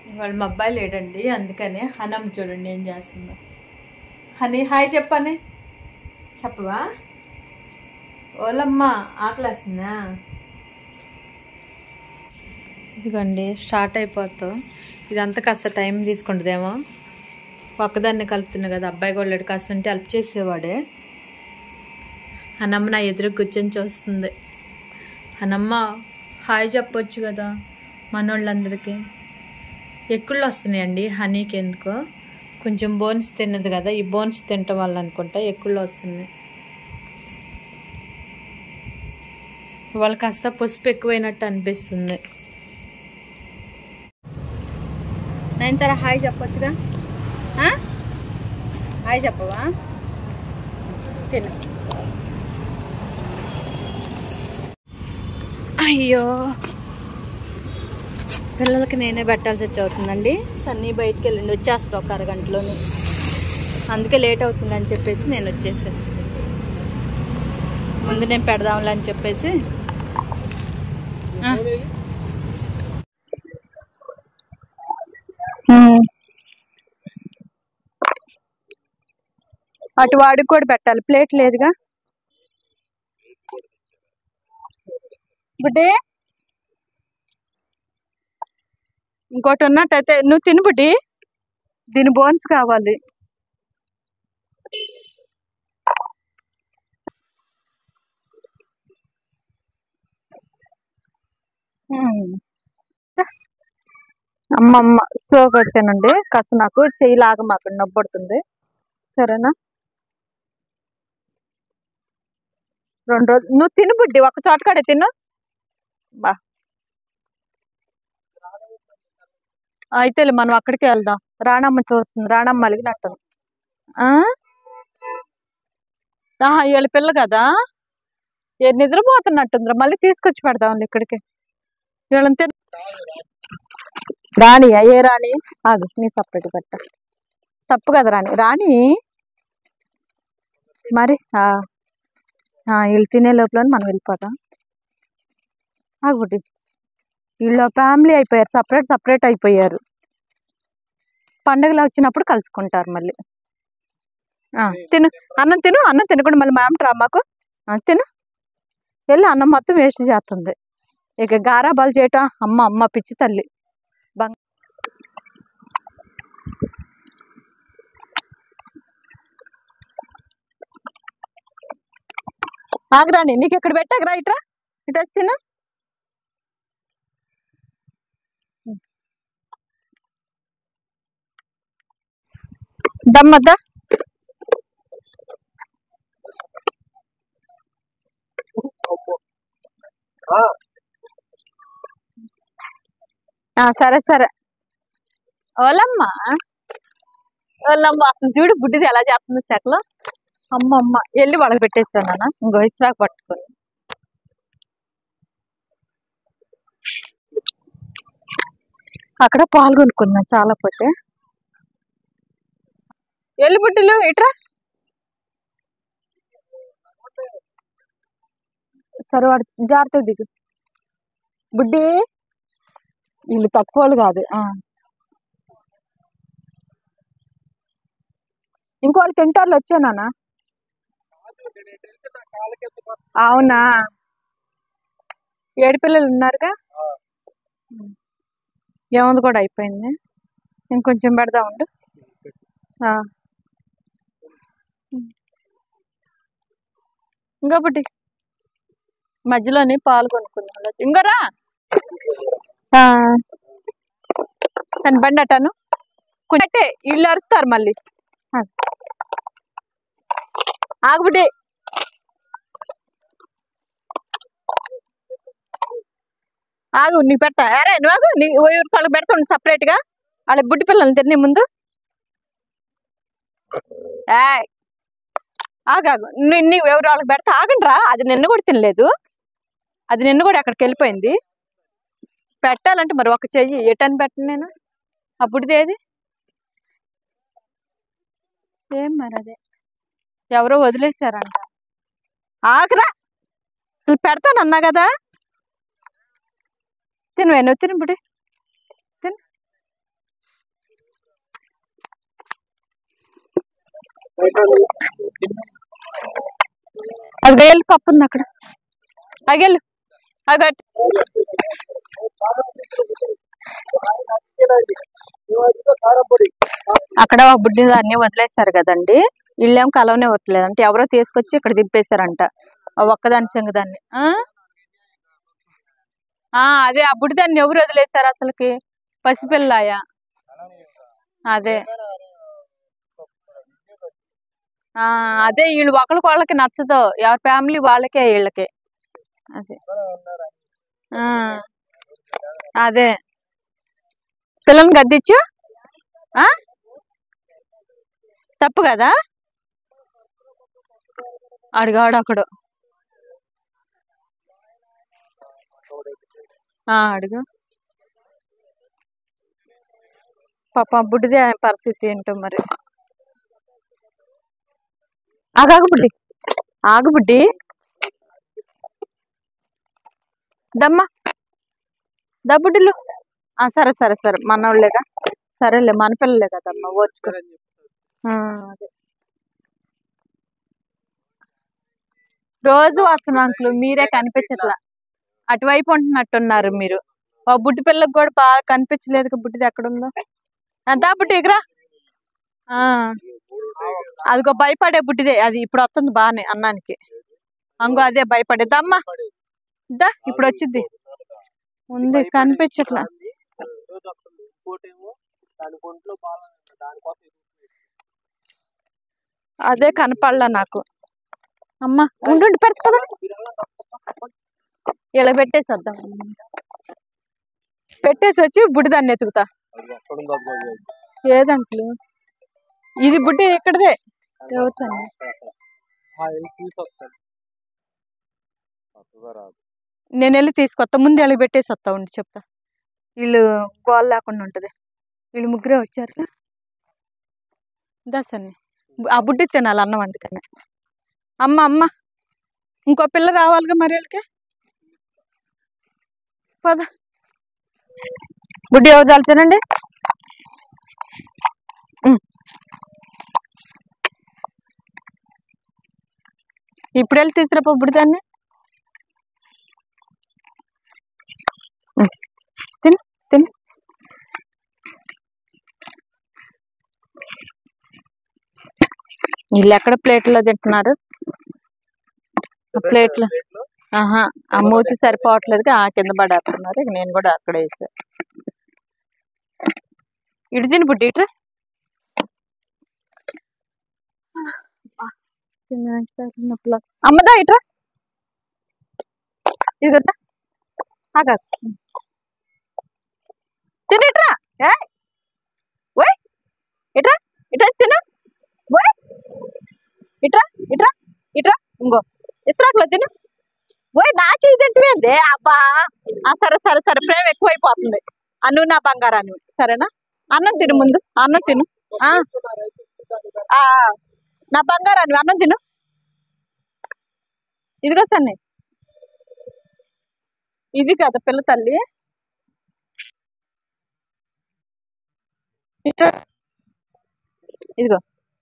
ఇవాళ మా అబ్బాయి లేడండి, అందుకనే హనమ్మ చూడండి ఏం చేస్తుందో. హనీ హాయ్ చెప్పని చెప్పవా? ఓలమ్మ ఆకలేస్తుందా? ఇదిగోండి స్టార్ట్ అయిపోతాం. ఇదంతా కాస్త టైం తీసుకుంటుందేమో. ఒక్కదాన్ని కలుపుతున్నా కదా, అబ్బాయి కూడా లేడు, కాస్త ఉంటే హెల్ప్ చేసేవాడే. హనమ్మ నా ఎదురు కూర్చొని చూస్తుంది. హనమ్మ హాయ్ చెప్పొచ్చు కదా మనోళ్ళందరికీ. ఎక్కుళ్ళు వస్తున్నాయండి హనీకి, ఎందుకో కొంచెం బోన్స్ తిన్నది కదా, ఈ బోన్స్ తినటం వల్ల అనుకుంటా ఎక్కుళ్ళు వస్తున్నాయి. వాళ్ళు కాస్త పసుపు ఎక్కువైనట్టు అనిపిస్తుంది. నేను తర హాయ్ చెప్పొచ్చుగా. హాయ్ చెప్పవా? తిన. అయ్యో పిల్లలకి నేనే పెట్టాల్సి అవుతుందండి. సన్నీ బయటికి వెళ్ళండి, వచ్చేస్తారు ఒక అరగంటలోని, అందుకే లేట్ అవుతుందని చెప్పేసి నేను వచ్చేసాను. ముందు నేను పెడదాంలే అని చెప్పేసి. అటు వాడికి కూడా పెట్టాలి, ప్లేట్ లేదుగా. బుడ్డి ఇంకోటి ఉన్నట్టయితే నువ్వు తిను బుడ్డి, దీని బోన్స్ కావాలి. అమ్మమ్మ స్లోగా వచ్చానండి, కాస్త నాకు చెయ్యి లాగా మాకు నొప్పడుతుంది, సరేనా? 2 రోజులు నువ్వు తిను బుడ్డి, ఒక చోట కాడే తిను. బా అయితే మనం అక్కడికి వెళ్దాం. రాణమ్మ చూస్తుంది, రాణమ్మ అలిగినట్టు. వీళ్ళ పిల్ల కదా, నిద్రపోతున్నట్టుందిరా, మళ్ళీ తీసుకొచ్చి పెడదాం ఇక్కడికి. వీళ్ళని రాణి ఏ రాణి? అది నీ సపరేట్ పెట్ట తప్పు కదా రాణి. రాణి మరి వీళ్ళు తినే లోపల మనం వెళ్ళిపోతాం. ఆగుబుడ్డి, వీళ్ళు ఫ్యామిలీ అయిపోయారు, సపరేట్ అయిపోయారు. పండుగలు వచ్చినప్పుడు కలుసుకుంటారు మళ్ళీ. తిను అన్నం, తిను అన్నం తినకుండా మళ్ళీ మామంటారా మాకు? తిను, వెళ్ళి అన్నం మొత్తం వేస్ట్ చేస్తుంది. ఇక గారాబాలు చేయటం. అమ్మ పిచ్చి తల్లి. ఆగరాని, నీకు ఇక్కడ పెట్టాకరా, ఇట్రా ఇటు వచ్చి తిను. దమ్మద్దా. సరే సరే. ఓలమ్మ అసలు చూడు బుడ్డిది ఎలా చేస్తుంది చెక్కలు. అమ్మమ్మ వెళ్ళి వాళ్ళకి పెట్టేస్తాను నాన్న, ఇంకో ఇస్త్రాకు పట్టుకొని. అక్కడ పాల్గొనుకున్నా చాలా పోతే. వెళ్ళి బుడ్డిలు ఇట్రా. సరే వాడు జాగ్రత్తగా దిగు బుడ్డి, వీళ్ళు తక్కువ వాళ్ళు కాదు. ఇంకోళ్ళు తింటారు వచ్చా నాన్న. అవునా, 7 పిల్లలు ఉన్నారుగా. ఏముంది కూడా అయిపోయింది, ఇంకొంచెం పెడదా ఉండు. ఇంకా బుడ్డి మధ్యలోని పాలు కొనుక్కున్నా. ఇంకోరా తను బండి అట్టాను అంటే ఇల్లు అరుస్తారు మళ్ళీ. ఆగుబుడ్డి, ఆగు నీకు పెట్టా. అరే నువ్వు నీ వాళ్ళకి పెడతాను సపరేట్గా, వాళ్ళ బుడ్డి పిల్లల్ని తినే ముందు. ఆగాగు, నువ్వు ఎవరు వాళ్ళకి పెడతా. ఆగండి రా, అది నిన్ను కూడా తినలేదు, అది నిన్ను కూడా అక్కడికి వెళ్ళిపోయింది. పెట్టాలంటే మరి ఒక చెయ్యి ఎటని పెట్టను నేను. అప్పుడుదేది ఏం మరి, అదే ఎవరో వదిలేసారంట. ఆగరా, అసలు పెడతానన్నా కదా. తినవే, నువ్వు తిను బుడి, తిను. అది వేలు పప్పు ఉంది అక్కడ, అగెళ్ళు అది అక్కడ బుడ్డి అన్ని వదిలేస్తారు కదండి, వీళ్ళేం కలవనే వట్లేదు అంటే ఎవరో తీసుకొచ్చి ఇక్కడ దింపేశారంట ఒక్కదాని సంగదాన్ని. అదే ఆ బుడ్డిదాన్ని ఎవరు వదిలేస్తారు అసలుకి, పసిపిల్లాయా అదే. అదే వీళ్ళు ఒకరికి వాళ్ళకి నచ్చదు, ఎవరి ఫ్యామిలీ వాళ్ళకే వీళ్ళకి. అదే అదే పిల్లల్ని గద్దిచ్చు తప్పు కదా, అడిగాడు అక్కడ అడుగు పాప బుడ్డిదే పరిస్థితి ఏంటో మరి. ఆగాగు బుడ్డి, ఆగు బుడ్డి, దమ్మా దా బుడ్డిలు. సరే సరే సరే మనోళ్ళేగా, సరేలే మన పిల్లలే కదమ్మా ఓర్చుకో. అదే రోజు వస్తున్నా అంకుల్, మీరే కనిపించట్లా, అటువైపు ఉంటున్నట్టున్నారు మీరు. ఆ బుడ్డి పిల్లకి కూడా బాగా కనిపించలేదు, బుడ్డిది ఎక్కడుందో. దా బుడ్డి ఎగరా, అదిగో భయపడే బుడ్డిదే అది, ఇప్పుడు వస్తుంది బాగానే అన్నానికి. అంగో అదే భయపడేది అమ్మా, దా ఇప్పుడు వచ్చింది ఉంది కనిపించట్లా. అదే కనపడలా నాకు. అమ్మా ఉండు పెడతా, ఇలా పెట్టేసి వద్దాం, పెట్టేసి వచ్చి బుడ్డిదాన్ని ఎతుకుతా. ఏదంకులు ఇది బుడ్డి ఇక్కడదే, నేను వెళ్ళి తీసుకొస్తా, ముందు వెళ్ళి పెట్టేసి వస్తా ఉండి చెప్తా, వీళ్ళు గోల లేకుండా ఉంటది. వీళ్ళు ముగ్గురే వచ్చారు దసన్ని, ఆ బుడ్డి తినాలి అన్నం అందుకని. అమ్మ అమ్మ ఇంకో పిల్ల రావాలిగా మరి వీళ్ళకి, పద. బుడ్డి ఎవరు చాలుతానండి, ఇప్పుడు వెళ్ళి తీసుకురాపో బుడ్డిదాన్ని, తిను తిను. వీళ్ళు ఎక్కడ ప్లేట్లో తింటున్నారు, ప్లేట్లు ఆ మూతి సరిపోవట్లేదు, కింద పడేస్తున్నారు. ఇక నేను కూడా అక్కడ వేసా. ఇటు తిని బుడ్డి ఇట్రా, అమ్మదా ఇట్రా, ఇది కదా ఆగా తిని ఇట్రా, ఓయ్ ఇట్రా ఇట్రా తిను, ఓయ్ ఇట్రా ఇట్రా ఇట్రా, ఇంకో ఇస్రాకులో తిను. ఓయ్ నా చేయి తింటువేంది అబ్బా, సరే సరే సరే ప్రేమ ఎక్కువైపోతుంది. నువ్వు నా బంగారాన్ని సరేనా, అన్నం తిను ముందు, అన్నం తిను, నా బంగారాన్ని అన్నం తిను. ఇదిగో సన్ని, ఇది కదా పిల్ల తల్లి, ఇదిగో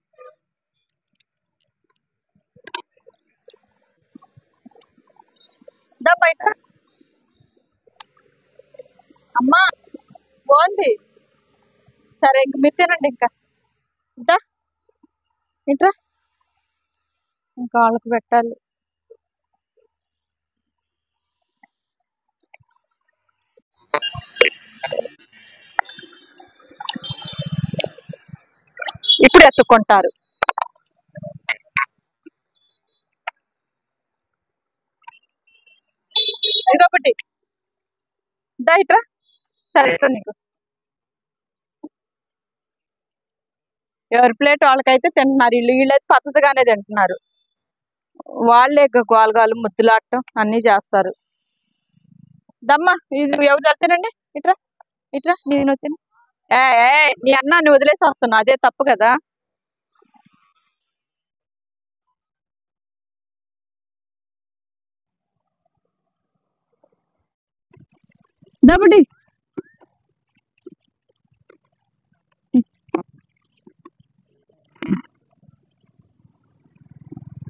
దా బయట. అమ్మా బాగుంది, సరే ఇంక మీరు తినండి, ఇంకా దా ఇంట్రా, ఇంకా వాళ్ళకి పెట్టాలి. ఇప్పుడు ఎత్తుకుంటారు. ఇదొకటి దా ఇట్రా, సరే ఇట్రా, నీకు ఎవరి ప్లేట్ వాళ్ళకైతే తింటున్నారు, వీళ్ళైతే పద్ధతిగానే తింటున్నారు. వాళ్ళే గోలగాలు ముద్దులాడటం అన్ని చేస్తారు. దమ్మా ఇది ఎవరు వెళ్తానండి, ఇట్రా ఇట్రా, నేను వచ్చిన నీ అన్నాన్ని వదిలేసి వస్తున్నా, అదే తప్పు కదా. దబడి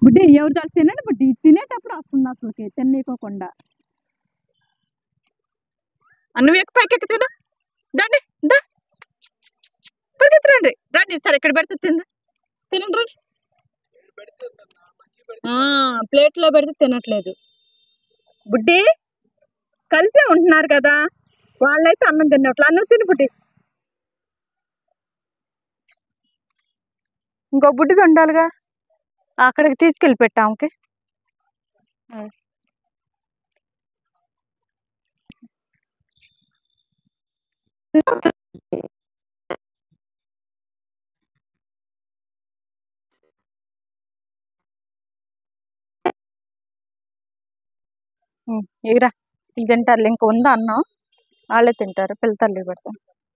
బుడ్డి ఎవరి దాన్ని తినండి బుడ్డి తినేటప్పుడు వస్తుంది అసలుకి తినేకోకుండా అన్నం ఎక్కి పైకి ఎక్కి తిను దండి దా పరిగెత్తరండి రండి సరే ఇక్కడ పెడితే తిందా తినండి రండి ప్లేట్లో పెడితే తినట్లేదు బుడ్డి కలిసే ఉంటున్నారు కదా వాళ్ళైతే అన్నం తినట్లు అన్నం తిని బుడ్డి ఇంకో బుడ్డిది ఉండాలిగా అక్కడికి తీసుకెళ్ళి పెట్టాంకి ఎగిరా వీళ్ళు తింటారు ఇంక ఉందా అన్నం వాళ్ళే తింటారు పిల్లతల్లి పెడతాం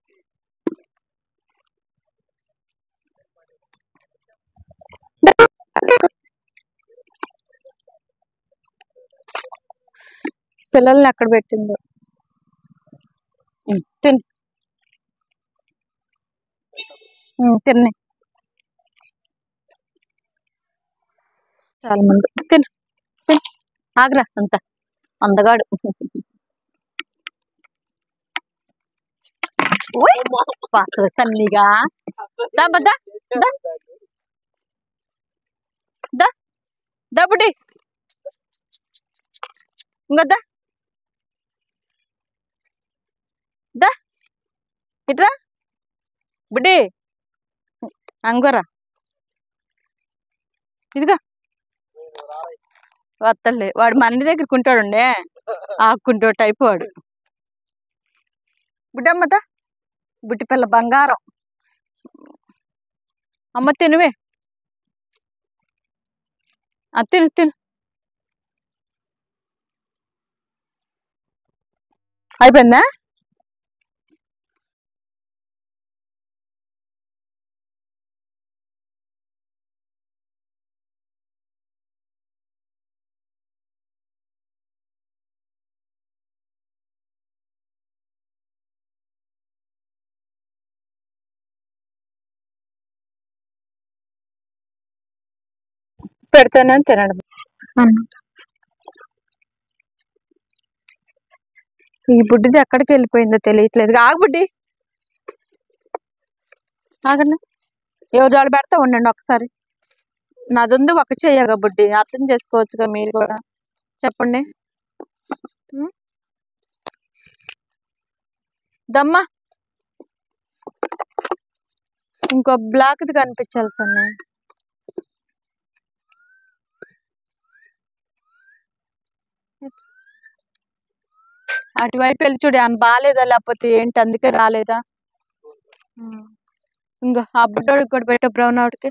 పిల్లల్ని ఎక్కడ పెట్టిందో తిన్ తిన్నే చాలా మంది తిన్ తిన్ ఆగ్రా అంత అందగాడు పాత్ర సన్నిగా దా బద్దా దా దా బుడ్డి ఇంకొద్దా దా ఇట్రా బుడ్డి అంగోరా ఇదిగా వత్తలే వాడు మన దగ్గరికి ఉంటాడుండే ఆకుంటో టైపు వాడు బుడ్డమ్మతా బుట్టి పిల్ల బంగారం అమ్మ తినువే తిను తిను అయిపోయిందా పెడతానే తినడం ఈ బుడ్డిది ఎక్కడికి వెళ్ళిపోయిందో తెలియట్లేదు ఆగు బుడ్డి ఆగండి ఎవరు జోలు పెడతా ఉండండి ఒకసారి నాదుంది ఒక చెయ్యగా బుడ్డి అర్థం చేసుకోవచ్చుగా మీరు కూడా చెప్పండి దమ్మా ఇంకో బ్లాక్ది కనిపించాలి సన్న అటువైపు వెళ్ళి చూడు అని బాగాలేదా లేకపోతే ఏంటి అందుకే రాలేదా ఇంకా ఆ బుడ్డోడికి కూడా పెట్ట బ్రౌన్ అవుట్కి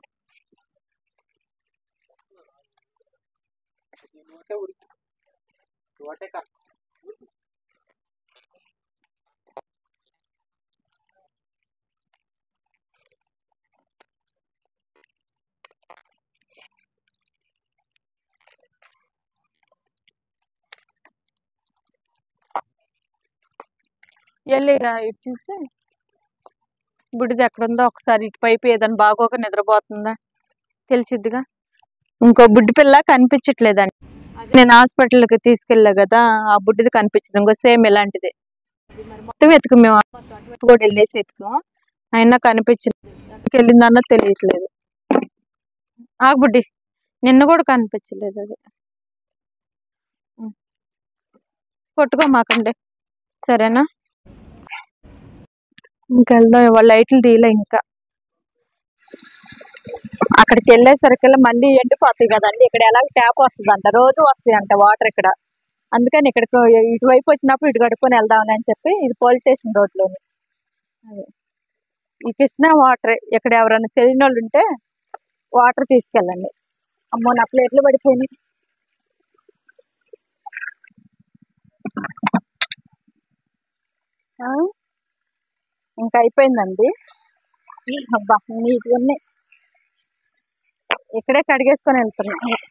వెళ్ళిరా ఇటు చూసి బుడ్డిది ఎక్కడుందో ఒకసారి ఇటువైపు ఏదైనా బాగోక నిద్రపోతుందా తెలిసిద్దిగా ఇంకో బుడ్డి పిల్ల కనిపించట్లేదండి నేను హాస్పిటల్కి తీసుకెళ్ళా కదా ఆ బుడ్డిది కనిపించదు ఇంకో సేమ్ ఇలాంటిది మొత్తం వెతుకు మేము కూడా వెళ్ళేసి ఎత్తుకు అయినా కనిపించలేదు ఎక్కడికి వెళ్ళిందన్నది తెలియట్లేదు ఆగు బుడ్డి నిన్న కూడా కనిపించలేదు అది కొట్టుకో మాకండి సరేనా ఇంకెళ్దాం వాళ్ళ లైట్లు తీయలే ఇంకా అక్కడికి వెళ్ళేసరికల్లా మళ్ళీ ఎండిపోతాయి కదండి ఇక్కడ ఎలా ట్యాప్ వస్తుందంట రోజు వస్తాయి అంట వాటర్ ఇక్కడ అందుకని ఇక్కడికి ఇటువైపు వచ్చినప్పుడు ఇటు కడుక్కొని వెళ్దామని అని చెప్పి ఇది పోలీస్ స్టేషన్ రోడ్లోని అదే ఈ కృష్ణా వాటర్ ఇక్కడ ఎవరైనా తెలియని వాళ్ళు ఉంటే వాటర్ తీసుకెళ్ళండి అమ్మో నా ప్లేట్లు పడిపోయినాయి ఇంకా అయిపోయిందండి అబ్బా నీట్గా ఉన్నాయి ఇక్కడే కడిగేసుకొని వెళ్తున్నాం